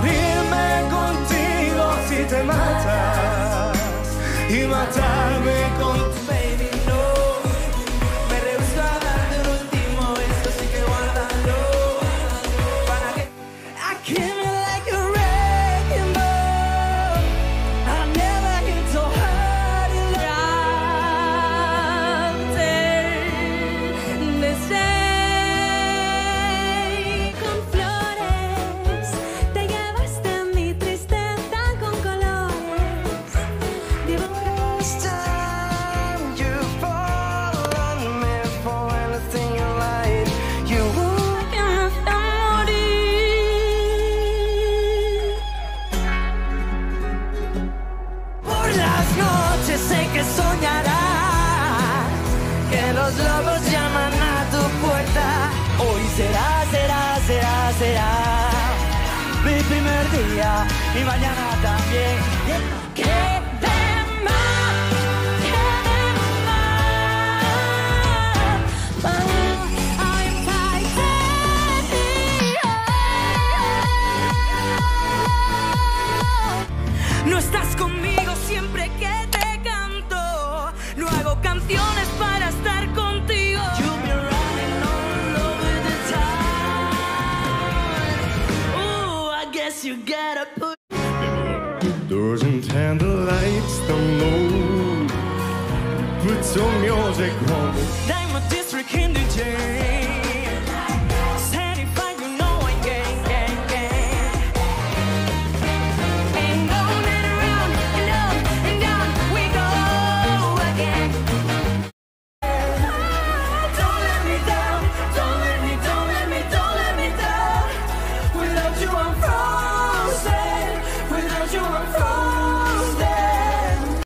morirme contigo si te matas y matarme con tu baby. No, me rehúso a darte un último beso, así que guárdalo. ¿Para qué? I came like a wrecking ball. I never hit so hard in love. Con flores te llevaste mi tristeza con colores. This time you fall on me for anything you like. You Que me hace morir. por las noches sé que soñarás que los lobos llaman a tu puerta. Hoy será mi primer día y mañana también. Que de más, I'm fighting. No estás conmigo siempre que te canto. No hago canciones para estar contigo. You'll be running all over the town. Ooh, I guess you gotta put doors and candlelights don't know. Put some music on.